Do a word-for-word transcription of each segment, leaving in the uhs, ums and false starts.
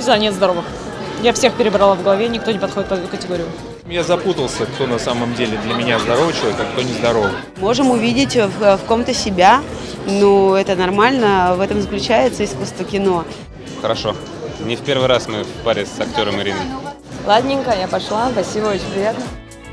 знаю, нет здоровых. Я всех перебрала в голове, никто не подходит под эту категорию. Я запутался, кто на самом деле для меня здоровый человек, а кто нездоровый. Можем увидеть в, в ком-то себя, но это нормально, в этом заключается искусство кино. Хорошо. Не в первый раз мы в паре с актером Ириной. Ладненько, я пошла, спасибо, очень приятно.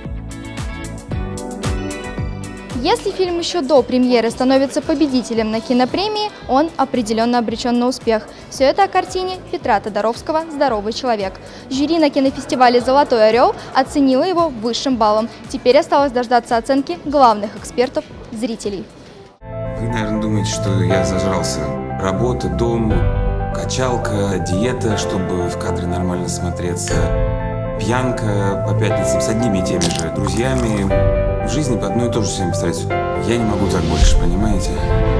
Если фильм еще до премьеры становится победителем на кинопремии, он определенно обречен на успех. Все это о картине Петра Тодоровского «Здоровый человек». Жюри на кинофестивале «Золотой орел» оценило его высшим баллом. Теперь осталось дождаться оценки главных экспертов – зрителей. Вы, наверное, думаете, что я зажрался. Работа, дом, качалка, диета, чтобы в кадре нормально смотреться, пьянка по пятницам с одними и теми же друзьями. В жизни по одно и то же всем повторять. Я не могу так больше, понимаете?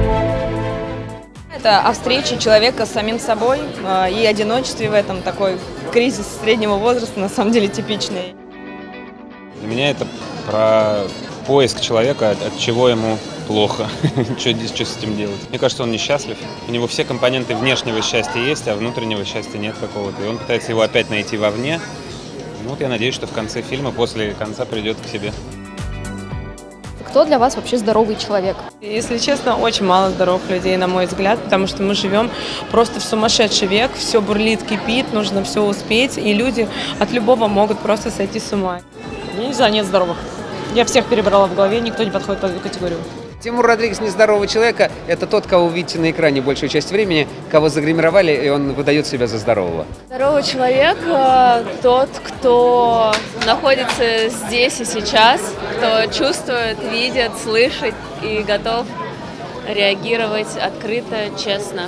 Это о встрече человека с самим собой и одиночестве в этом, такой кризис среднего возраста, на самом деле типичный. Для меня это про поиск человека, от, от чего ему плохо, что, что с этим делать. Мне кажется, он несчастлив. У него все компоненты внешнего счастья есть, а внутреннего счастья нет какого-то. И он пытается его опять найти вовне. Ну, вот я надеюсь, что в конце фильма, после конца, придет к себе. Кто для вас вообще здоровый человек? Если честно, очень мало здоровых людей, на мой взгляд, потому что мы живем просто в сумасшедший век, все бурлит, кипит, нужно все успеть, и люди от любого могут просто сойти с ума. Я не знаю, нет здоровых. Я всех перебрала в голове, никто не подходит под эту категорию. Тимур Родригес нездорового человека – это тот, кого вы видите на экране большую часть времени, кого загримировали, и он выдает себя за здорового. Здоровый человек – тот, кто находится здесь и сейчас, кто чувствует, видит, слышит и готов реагировать открыто, честно.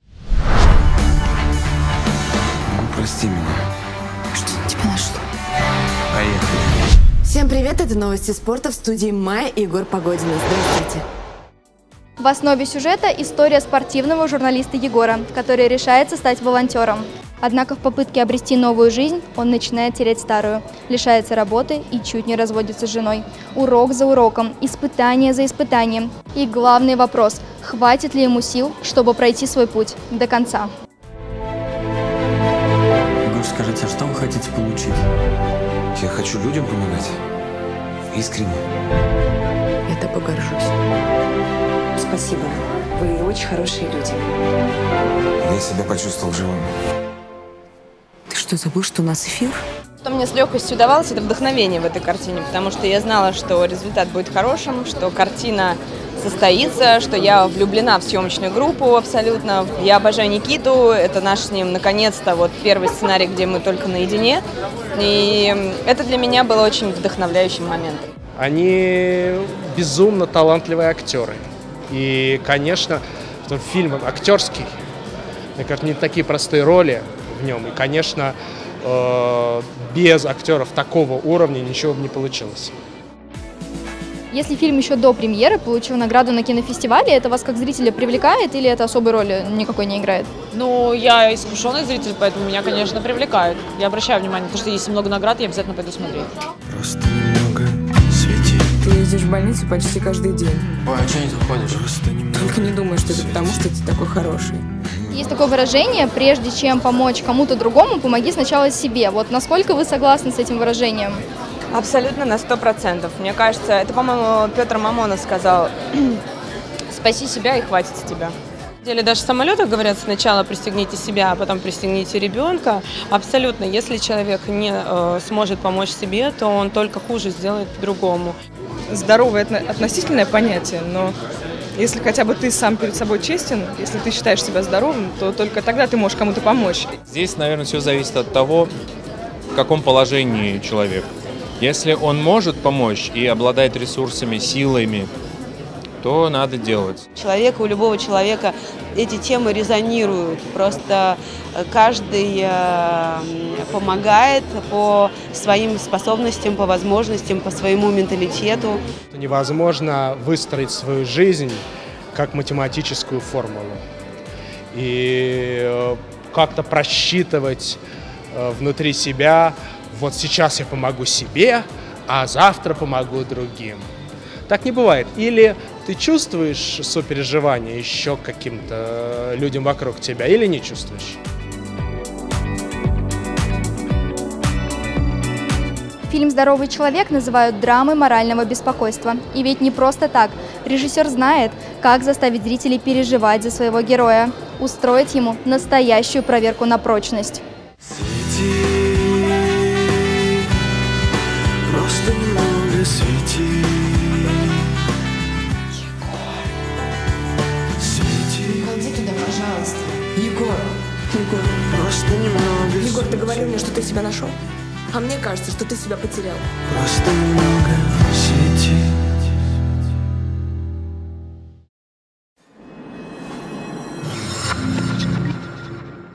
Ну, прости меня. Что на тебя нашло? Поехали. Всем привет, это новости спорта в студии Майя и Егор Погодин. Здравствуйте. В основе сюжета история спортивного журналиста Егора, который решается стать волонтером. Однако в попытке обрести новую жизнь он начинает терять старую, лишается работы и чуть не разводится с женой. Урок за уроком, испытание за испытанием. И главный вопрос – хватит ли ему сил, чтобы пройти свой путь до конца? Егор, скажите, а что вы хотите получить? Я хочу людям помогать. Искренне. Я тобой горжусь. Спасибо. Вы очень хорошие люди. Я себя почувствовал живым. Ты что, забыл, что у нас эфир? Что мне с легкостью давалось, это вдохновение в этой картине, потому что я знала, что результат будет хорошим, что картина состоится, что я влюблена в съемочную группу абсолютно. Я обожаю Никиту, это наш с ним, наконец-то, вот первый сценарий, где мы только наедине. И это для меня было очень вдохновляющим моментом. Они безумно талантливые актеры. И, конечно, фильм актерский, как не такие простые роли в нем. И, конечно, без актеров такого уровня ничего бы не получилось. Если фильм еще до премьеры получил награду на кинофестивале, это вас как зрителя привлекает или это особой роли никакой не играет? Ну, я искушенный зритель, поэтому меня, конечно, привлекают. Я обращаю внимание, потому что если много наград, я обязательно пойду смотреть. Просто немного свети. Ты ездишь в больницу почти каждый день. Ой, а что не заходишь? Только не думай, что это потому, что ты такой хороший. Есть такое выражение: прежде чем помочь кому-то другому, помоги сначала себе. Вот насколько вы согласны с этим выражением? Абсолютно на сто процентов. Мне кажется, это, по-моему, Петр Мамонов сказал: спаси себя и хватит с тебя. На деле даже в самолетах говорят: сначала пристегните себя, а потом пристегните ребенка. Абсолютно, если человек не э, сможет помочь себе, то он только хуже сделает другому. Здоровое – относительное понятие, но если хотя бы ты сам перед собой честен, если ты считаешь себя здоровым, то только тогда ты можешь кому-то помочь. Здесь, наверное, все зависит от того, в каком положении человек. Если он может помочь и обладает ресурсами, силами, то надо делать. Человека, у любого человека эти темы резонируют. Просто каждый помогает по своим способностям, по возможностям, по своему менталитету. Невозможно выстроить свою жизнь как математическую формулу. И как-то просчитывать внутри себя: вот сейчас я помогу себе, а завтра помогу другим. Так не бывает. Или ты чувствуешь сопереживание еще к каким-то людям вокруг тебя, или не чувствуешь. Фильм «Здоровый человек» называют драмой морального беспокойства. И ведь не просто так. Режиссер знает, как заставить зрителей переживать за своего героя, устроить ему настоящую проверку на прочность. Свети, просто немного свети. Свети. Иди туда, пожалуйста. Егор, Егор. Просто немного Егор, ты говорил мне, что ты себя нашел. А мне кажется, что ты себя потерял. Просто немного